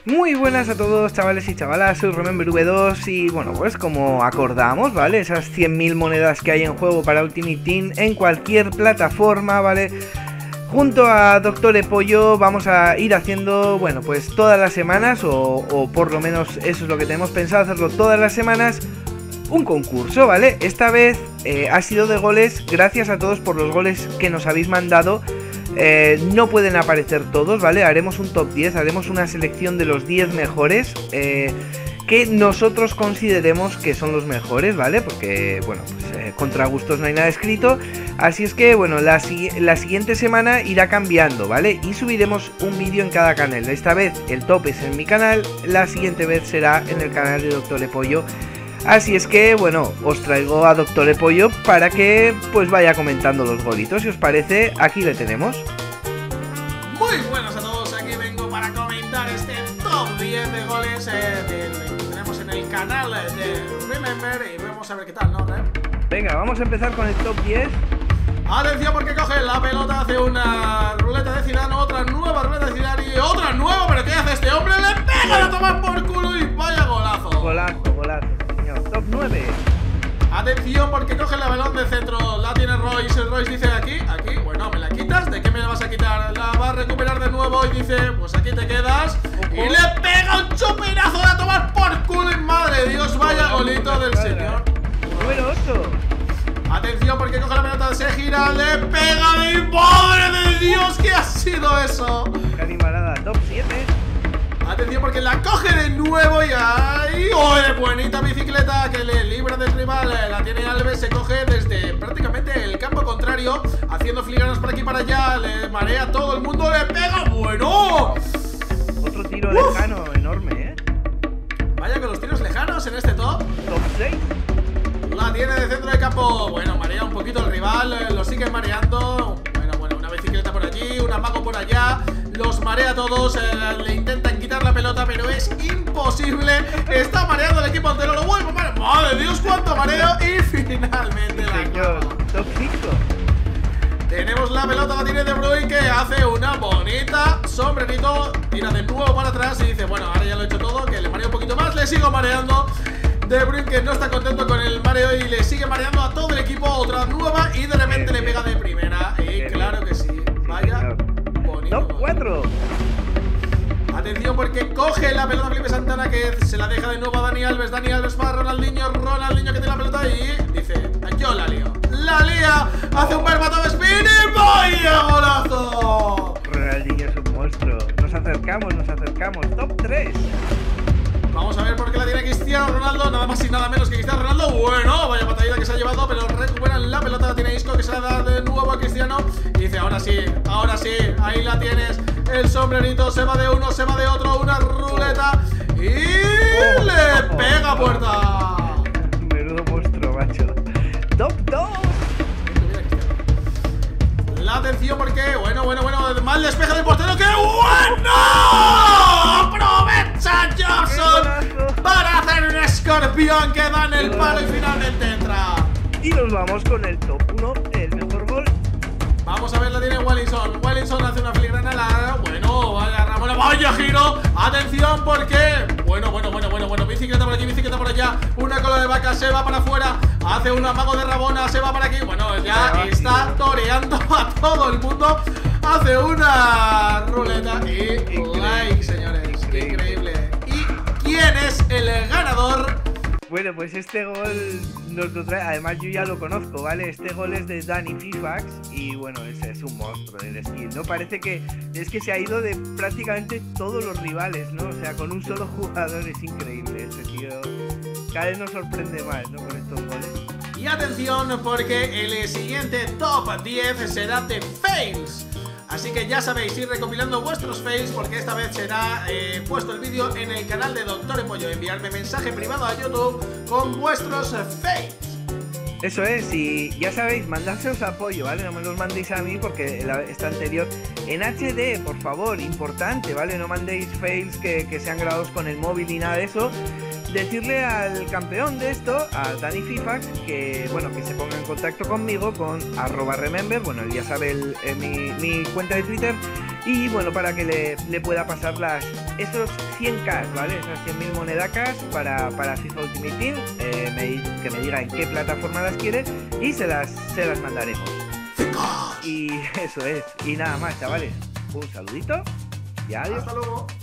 Muy buenas a todos, chavales y chavalas, soy Remember V2 y bueno, pues como acordamos, ¿vale? Esas 100.000 monedas que hay en juego para Ultimate Team en cualquier plataforma, ¿vale? Junto a Doctor Pollo vamos a ir haciendo, bueno, pues todas las semanas, o por lo menos eso es lo que tenemos pensado hacerlo todas las semanas, un concurso, ¿vale? Esta vez ha sido de goles, gracias a todos por los goles que nos habéis mandado. No pueden aparecer todos, ¿vale? Haremos un top 10, haremos una selección de los 10 mejores que nosotros consideremos que son los mejores, ¿vale? Porque, bueno, pues contra gustos no hay nada escrito. Así es que, bueno, la siguiente semana irá cambiando, ¿vale? Y subiremos un vídeo en cada canal. Esta vez el top es en mi canal, la siguiente vez será en el canal de Doctor Pollo. Así es que, bueno, os traigo a Doctor Pollo para que pues vaya comentando los golitos. Si os parece, aquí le tenemos. Muy buenas a todos, aquí vengo para comentar este top 10 de goles que tenemos en el canal de Remember. Y vamos a ver qué tal, ¿no, Rem? Venga, vamos a empezar con el top 10. Atención porque coge la pelota, hace una ruleta de Zidane, otra nueva ruleta de Zidane y otra nueva. ¿Pero qué hace este hombre? ¡Le pega a tomar por culo y vaya golazo! Golazo, golazo. Top 9. Atención porque coge la balón de centro, la tiene Royce, el Royce dice aquí, bueno, ¿me la quitas? ¿De qué me la vas a quitar? La va a recuperar de nuevo y dice, pues aquí te quedas. Y le pega un chupinazo de a tomar por culo y madre de Dios, vaya golito del señor. Número 8. Atención porque coge la pelota, se gira, le pega de madre de Dios, ¿qué ha sido eso? Qué animalada. Top 7. Atención porque la coge de nuevo y ahí, ¡oh! Buenita bicicleta que le libra del rival. La tiene Alves, se coge desde prácticamente el campo contrario, haciendo filigranas por aquí y para allá. Le marea a todo el mundo, le pega, bueno. Otro tiro lejano enorme, Vaya con los tiros lejanos en este top. Top 6. La tiene de centro de campo, bueno, marea un poquito el rival, lo sigue mareando. Bueno, una bicicleta por allí, un amago por allá. Los marea a todos, le intentan quitar la pelota, pero es imposible. Está mareando el equipo entero, lo vuelve a marear. ¡Madre Dios, cuánto mareo! Y finalmente la señor. Top 5. tenemos la pelota, la tiene De Bruyne, que hace una bonita sombrerito. Tira de nuevo para atrás y dice, bueno, ahora ya lo he hecho todo, que le mareo un poquito más, le sigo mareando. De Bruyne que no está contento con el mareo y le sigue mareando a todo el equipo. Otra nueva y de repente le pega de primera. Y claro que sí, vaya bonito. Top 4. Atención porque coge la pelota Felipe Santana, que se la deja de nuevo a Dani Alves. Dani Alves para Ronaldinho que tiene la pelota y dice, yo la lío. La lía, hace un verbatim spin y ¡vaya golazo! Ronaldinho es un monstruo. Nos acercamos. Top 3. Vamos a ver por qué la tiene Cristiano Ronaldo, nada más y nada menos que Cristiano Ronaldo. Bueno, vaya batallita que se ha llevado, pero recuperan la pelota, la tiene Isco, que se la da de nuevo a Cristiano. Y dice, ahora sí, ahí la tienes. El sombrerito se va de uno, se va de otro, una ruleta y le pega a puerta. Menudo monstruo, macho. Top 2. La atención porque, bueno, mal despeje del portero, ¡qué bueno! Aprovecha Johnson para hacer un escorpión que da en el palo y finalmente entra. Y nos vamos con el top 1, el mejor gol. Vamos a ver, la tiene Wellington. Wellington hace una filigrana larga. Bueno, vaya Ramón, vaya giro. Atención porque, bueno, bicicleta por aquí, bicicleta por allá. Una cola de vaca, se va para afuera. Hace un amago de Rabona, se va para aquí. Bueno, ya está toreando a todo el mundo. Hace una ruleta y like, señores. Increíble. ¿Y quién es el ganador? Bueno, pues este gol nos lo trae, además yo ya lo conozco, ¿vale? Este gol es de Dani Fifax y bueno, es un monstruo del skill, ¿no? Parece que es que se ha ido de prácticamente todos los rivales, ¿no? O sea, con un solo jugador. Es increíble este tío. Cada vez nos sorprende más, ¿no? Con estos goles. Y atención porque el siguiente top 10 será de fails. Así que ya sabéis, ir recopilando vuestros fails porque esta vez será puesto el vídeo en el canal de Doctor Pollo. Enviarme mensaje privado a YouTube con vuestros fails. Eso es, y ya sabéis, mandárselos apoyo, ¿vale? No me los mandéis a mí porque esta anterior en HD, por favor, importante, ¿vale? No mandéis fails que sean grabados con el móvil ni nada de eso. Decirle al campeón de esto, a Dani Fifax, que bueno, que se ponga en contacto conmigo con @remember, bueno, él ya sabe mi cuenta de Twitter, y bueno, para que le pueda pasar las esos 100k, ¿vale? Esas 100.000 monedacas para FIFA Ultimate Team, que me diga en qué plataforma las quiere y se las mandaremos. Y eso es. Y nada más, chavales. Un saludito y adiós. Hasta luego.